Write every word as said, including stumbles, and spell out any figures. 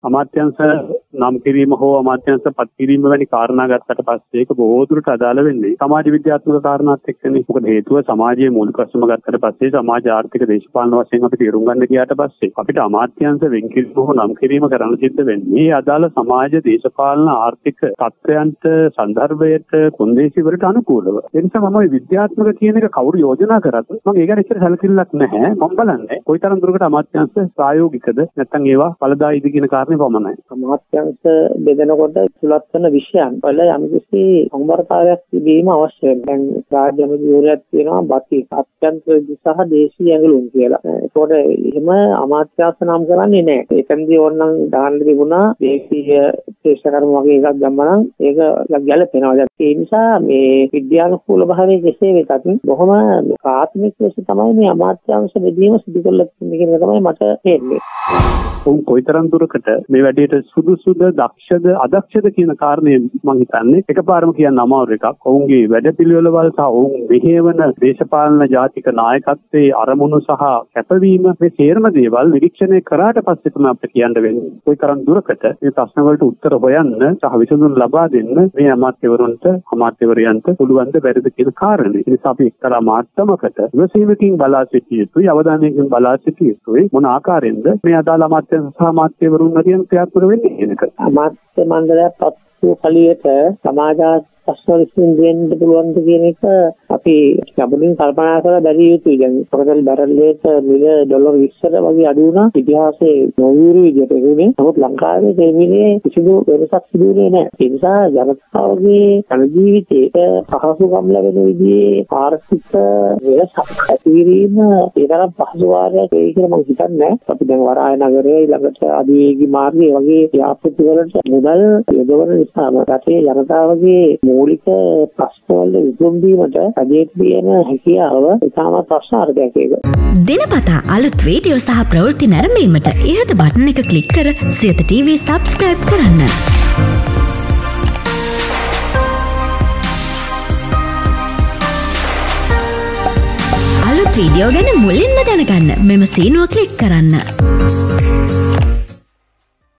අමාත්‍යංශ නම් කිරීම හෝ අමාත්‍යංශ පත් කිරීම වැනි කාරණා ගත්තට පස්සේ ඒක බොහෝ දුරට අදාළ වෙන්නේ සමාජ විද්‍යාත්මක කාරණාත් එක්කනේ. මොකද හේතුව සමාජයේ මූලික ප්‍රශ්න ගත්තට පස්සේ සමාජ ආර්ථික දේශපාලන වශයෙන් අපිට ඉරුම් ගන්න ගියාට පස්සේ අපිට අමාත්‍යංශ වෙන් කිරීම හෝ නම් කිරීම කරන්න සිද්ධ වෙන්නේ අදාළ සමාජ දේශපාලන ආර්ථික තත්ත්වයන්ට සන්දර්භයට කොන්දේසි වලට අනුකූලව. ඒ නිසා මම මේ විද්‍යාත්මක කියන එක කවුරු යෝජනා කරත් මම ඒක ගැන ඉස්සර සැලකිල්ලක් නැහැ. මම බලන්නේ කොයිතරම් දුරකට අමාත්‍යංශ ප්‍රායෝගිකද නැත්නම් ඒවා ඵලදායීද කියන කාරණේ පමණයි. අමාත්‍යංශ බෙදනකොට සුලත් වෙන විෂයන් වල යම්කිසි සම්බරතාවයක් තිබීම අවශ්‍යයි. දැන් රාජ්‍ය අමාත්‍යවරයෙක් තියෙනවා බති අත්‍යන්ත සහ දේශීය ඇඟලුම් කියලා. ඒකෝට එහෙම අමාත්‍යාංශ නම් කරන්නේ නැහැ. ඒකෙන්දී ඕනනම් දාන්න තිබුණා දේශීය ශේෂකර්ම වගේ එකක් ගම්මනම් ඒක ගැලපෙනවා. ඒ නිසා මේ විද්‍යානුකූල භාවයේ කෙසේ වෙතත් බොහොම ප්‍රාථමික ලෙස තමයි මේ අමාත්‍යාංශ බෙදීම සිදු කරලා තියෙන්නේ කියන එක තමයි මට තේරෙන්නේ. උන් කොයිතරම් දුරකට මේ වැඩේට සුදුසුද දක්ෂද අදක්ෂද කියන කාරණේ මම හිතන්නේ එකපාරම කියන්න අමාරු එකක්. ඔවුන්ගේ වැඩපිළිවෙළවල් සහ ඔවුන් මෙහෙවන දේශපාලන ජාතික නායකත්වයේ අරමුණු සහ කැපවීම මේ සේරම දේවල් නිරීක්ෂණය කරාට පස්සේ තමයි අපිට කියන්න වෙන්නේ. කොයිතරම් දුරකට මේ ප්‍රශ්න වලට උත්තර හොයන්න සහ විසඳුම් ලබා දෙන්න මේ අමාත්‍යවරුන්ට අමාත්‍යවරයන්ට පුළුවන් ද බැරිද කියන කාරණේ. ඒ නිසා අපි එක්තරා මාත්‍රමකට විශ්වවිද්‍යාලයකින් බලා සිටිය යුතුයි, අවධානයකින් බලා සිටිය යුතුයි. මොන ආකාරයෙන්ද මේ අදාළ අමාත්‍ය සහ අමාත්‍යවරුන් අතරින් ක්‍රියාත්මක වෙන්නේ කියන එක. අමාත්‍ය මණ්ඩලයක් පත්තු කලියට සමාජ ප්‍රශ්න විසඳෙන්න පුළුවන් කියන එක අපි ලැබුණින් කල්පනා කරලා බැරිය යුතුයි. දැන් පොකටල් බැරල්ලේට මිල ඩොලර් විස්සට වගේ අඩු වුණා. ඉතිහාසයේ නොවිරු විදිහට ඒකනේ. නමුත් ලංකාවේ මේ මිලේ කිසිදු වෙනසක් සිදු වෙන්නේ නැහැ. ඒ නිසා ජනතාවගේ ජන ජීවිතේට පහසුකම් ලැබෙන විදිහේ ආර්ථික වෙනසක් ඇති වීම ඒ තරම් පහසු වාරයක් වෙයි කියලා මම හිතන්නේ. අපි දැන් වරාය නගරයේ ළඟට අධිවේගී මාර්ගය වගේ ව්‍යාපෘති වලට මුදල් යොදවන නිසා රටේ ජනතාවගේ මූලික ප්‍රශ්න වල විසඳුම් දීමට අධික තියෙන හැකියාව ඉතාමත් ප්‍රශ්නාර්ථයක් ඒක. දිනපතා අලුත් වීඩියෝ සහ ප්‍රවෘත්ති නැරඹීමට ඉහත බටන් එක ක්ලික් කර සියත ටීවී සබ්ස්ක්‍රයිබ් කරන්න. අලුත් වීඩියෝ ගැන මුලින්ම දැනගන්න මෙම සීනුව ක්ලික් කරන්න.